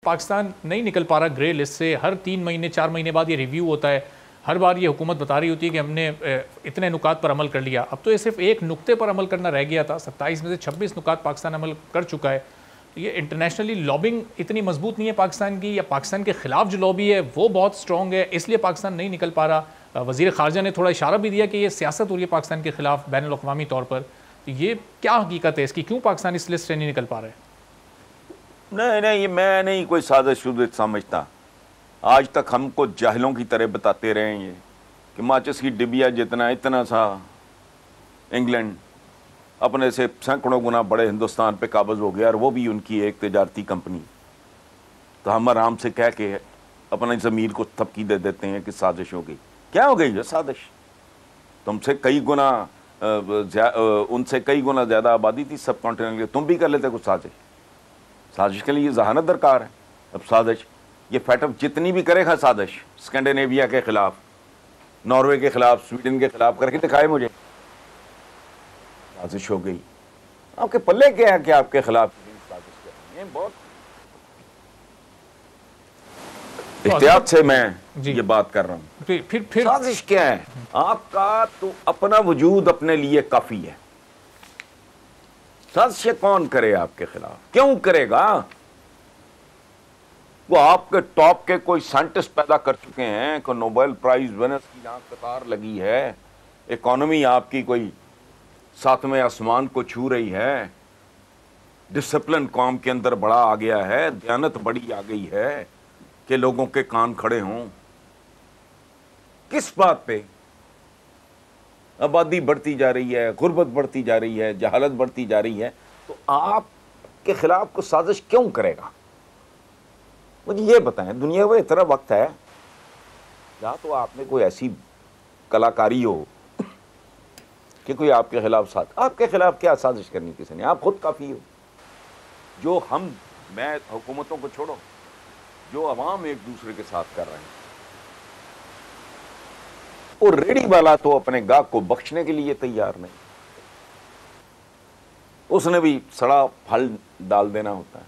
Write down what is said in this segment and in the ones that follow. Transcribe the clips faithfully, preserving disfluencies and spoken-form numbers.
पाकिस्तान नहीं निकल पा रहा ग्रे लिस्ट से? हर तीन महीने चार महीने बाद ये रिव्यू होता है, हर बार ये हुकूमत बता रही होती है कि हमने इतने नुकात पर अमल कर लिया। अब तो ये सिर्फ एक नुक्ते पर अमल करना रह गया था, सत्ताईस में से छब्बीस नुकात पाकिस्तान अमल कर चुका है। ये इंटरनेशनली लॉबिंग इतनी मजबूत नहीं है पाकिस्तान की, या पाकिस्तान के खिलाफ जो लॉबी है वो बहुत स्ट्रॉन्ग है, इसलिए पाकिस्तान नहीं निकल पा रहा? वज़ीर ख़ारजा ने थोड़ा इशारा भी दिया कि ये सियासत हो रही है पाकिस्तान के खिलाफ बैनुल अक़वामी तौर पर। तो ये क्या हकीकत है इसकी, क्यों पाकिस्तान इस लिस्ट से नहीं निकल पा रहा है? नहीं नहीं, ये मैं नहीं कोई साजिश शुरू समझता। आज तक हमको जाहिलों की तरह बताते रहे हैं ये कि माचिस की डिबिया जितना इतना सा इंग्लैंड अपने से सैकड़ों गुना बड़े हिंदुस्तान पे काबज़ हो गया, और वो भी उनकी एक तजारती कंपनी। तो हम आराम से कह के अपने ज़मीर को थपकी दे देते हैं कि साजिश हो गई। क्या हो गई है साजिश? तुमसे कई गुना उनसे कई गुना ज़्यादा आबादी थी सब कॉन्टिनेंट की, तुम भी कर लेते कुछ साजिश। साजिश के लिए जहानत दरकार है। अब साजिश ये फैटअप जितनी भी करेगा साजिश, स्कैंडिनेविया के खिलाफ, नॉर्वे के खिलाफ, स्वीडन के खिलाफ करके दिखाए मुझे, साजिश हो गई। आपके पल्ले क्या है कि आपके खिलाफ साजिश कर रही है? बहुत एहतियात से मैं ये बात कर रहा हूं। फिर फिर फिर साजिश क्या है? आपका तो अपना वजूद अपने लिए काफी है। साजिश कौन करे आपके खिलाफ? क्यों करेगा? वो आपके टॉप के कोई साइंटिस्ट पैदा कर चुके हैं, कोई नोबेल प्राइज विनर्स की यहां कतार लगी है, इकोनॉमी आपकी कोई सातवें आसमान को छू रही है, डिसिप्लिन कौम के अंदर बड़ा आ गया है, दयानत बड़ी आ गई है कि लोगों के कान खड़े हों। किस बात पे? आबादी बढ़ती जा रही है, गुर्बत बढ़ती जा रही है, जहालत बढ़ती जा रही है, तो आपके खिलाफ को साजिश क्यों करेगा? मुझे ये बताएं, दुनिया में इतना वक्त है या तो आपने कोई ऐसी कलाकारी हो कि कोई आपके खिलाफ साथ, आपके खिलाफ क्या साजिश करनी किसी ने? आप खुद काफी हो। जो हम मैं हुकूमतों को छोड़ो, जो अवाम एक दूसरे के साथ कर रहे हैं, और रेडी वाला तो अपने गाहक को बख्शने के लिए तैयार नहीं, उसने भी सड़ा फल डाल देना होता है।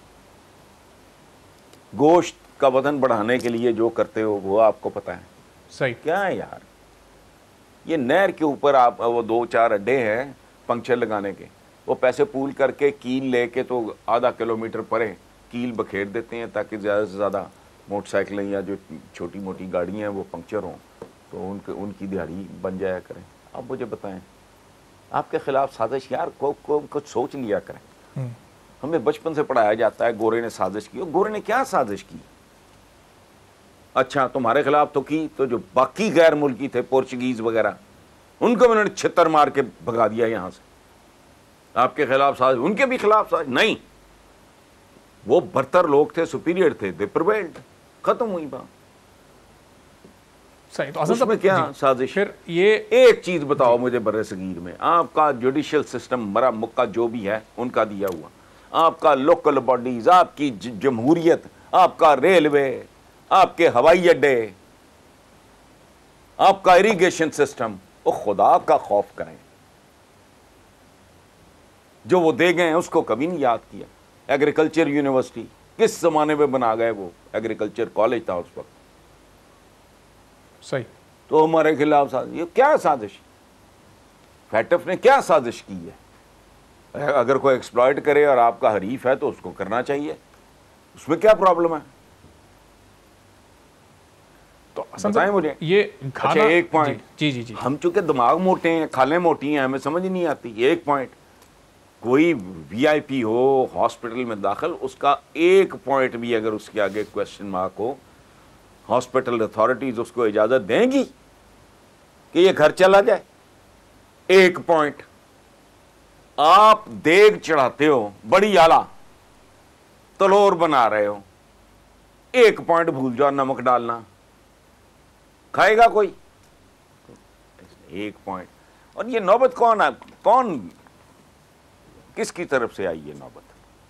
गोश्त का वजन बढ़ाने के लिए जो करते हो वो आपको पता है। सही क्या है यार? ये नहर के ऊपर आप वो दो चार अड्डे हैं पंक्चर लगाने के, वो पैसे पूल करके कील लेके तो आधा किलोमीटर परे कील बखेर देते हैं ताकि ज़्यादा से ज़्यादा मोटरसाइकिलें या जो छोटी मोटी गाड़ियाँ हैं वो पंक्चर हों, तो उनके उनकी दिहाड़ी बन जाया करें। अब मुझे बताएं, आपके खिलाफ साजिश यार को, को कुछ सोच लिया करें। हमें बचपन से पढ़ाया जाता है गोरे ने साजिश की। गोरे ने क्या साजिश की? अच्छा तुम्हारे खिलाफ तो की, तो जो बाकी गैर मुल्की थे पोर्चुगीज वगैरह, उनको उन्होंने छितर मार के भगा दिया यहां से। आपके खिलाफ साजिश, उनके भी खिलाफ साजिश नहीं। वो बरतर लोग थे, सुपीरियर थे, दे प्रिवेल्ड, खत्म हुई बात। सही। तो उसमें क्या साजिश? फिर ये एक चीज बताओ मुझे, बर्रे सगीर में आपका जुडिशियल सिस्टम मरा मुक्का जो भी है उनका दिया हुआ, आपका लोकल बॉडीज, आपकी जमहूरियत, आपका रेलवे, आपके हवाई अड्डे, आपका इरिगेशन सिस्टम, वो खुदा का खौफ करें। जो वो दे गए उसको कभी नहीं याद किया। एग्रीकल्चर यूनिवर्सिटी किस जमाने में बना गए? वो एग्रीकल्चर कॉलेज था उस वक्त। सही। तो हमारे खिलाफ साजिश, ये क्या साजिश? फैटफ ने क्या साजिश की है? अगर कोई एक्सप्लॉइट करे और आपका हरीफ है तो उसको करना चाहिए, उसमें क्या प्रॉब्लम है? तो बताएं मुझे ये अच्छा एक पॉइंट। जी जी जी हम चूंकि दिमाग मोटे हैं, खालें मोटी हैं, हमें समझ नहीं आती। एक पॉइंट, कोई वीआईपी हो हॉस्पिटल में दाखिल, उसका एक पॉइंट भी अगर उसके आगे क्वेश्चन मार्क हो, हॉस्पिटल अथॉरिटीज उसको इजाजत देंगी कि ये घर चला जाए? एक पॉइंट। आप देग चढ़ाते हो बड़ी आला, तलोर बना रहे हो, एक पॉइंट भूल जाओ नमक डालना, खाएगा कोई? एक पॉइंट। और ये नौबत कौन है? कौन किसकी तरफ से आई ये नौबत?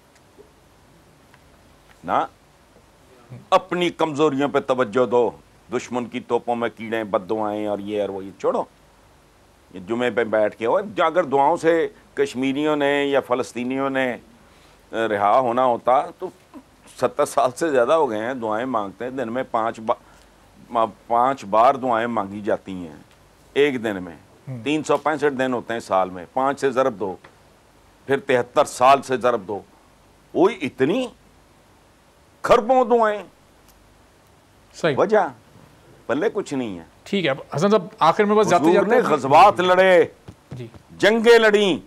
ना अपनी कमजोरियों पे तवज्जो दो, दुश्मन की तोपों में कीड़े बद्दुआएं और ये और वो, ये छोड़ो। ये जुमे पे बैठ के, और अगर दुआओं से कश्मीरियों ने या फ़लस्तीनियों ने रिहा होना होता तो सत्तर साल से ज़्यादा हो गए हैं, दुआएं मांगते हैं, दिन में पाँच बार पाँच बार दुआएं मांगी जाती हैं एक दिन में। तीन सौ पैंसठ दिन होते हैं साल में, पाँच से ज़रब दो, फिर तिहत्तर साल से ज़रब दो, वही इतनी खरबों दुआएं। सही वजह पल्ले कुछ नहीं है। ठीक है, अब हसन साहब आखिर में बस जाते जाते ने गज़वात लड़े, जी जंगे लड़ी,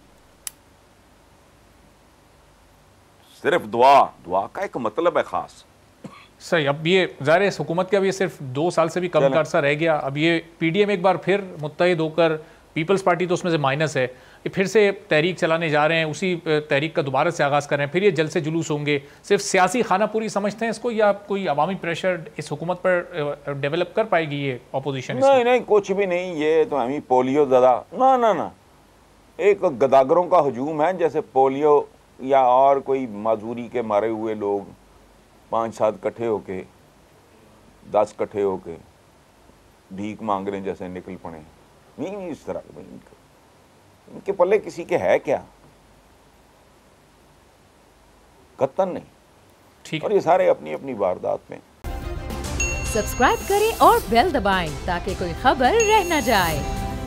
सिर्फ दुआ, दुआ का एक मतलब है खास। सही। अब ये ज़ाहिर है इस हुकूमत का अब ये सिर्फ दो साल से भी कम का अरसा रह गया। अब ये पीडीएम एक बार फिर मुत्तहिद होकर, पीपल्स पार्टी तो उसमें से माइनस है, ये फिर से तहरीक चलाने जा रहे हैं, उसी तहरीक का दोबारा से आगाज़ कर रहे हैं, फिर ये जल से जुलूस होंगे। सिर्फ सियासी खाना पूरी समझते हैं इसको, या कोई अवामी प्रेशर इस हुकूमत पर डेवलप कर पाएगी ये अपोजिशन? नहीं नहीं, कुछ भी नहीं, ये तो हमें पोलियो ज़्यादा ना ना ना एक गदागरों का हजूम है, जैसे पोलियो या और कोई माजूरी के मारे हुए लोग पाँच सात इकट्ठे होके, दस इकट्ठे होके भीख मांग रहे जैसे निकल पड़े। नहीं नहीं, इस तरह नहीं, इनके, इनके पल्ले किसी के है क्या? कत्तन नहीं। ठीक। और ये सारे अपनी अपनी वारदात में। सब्सक्राइब करें और बेल दबाएं ताकि कोई खबर रह न जाए।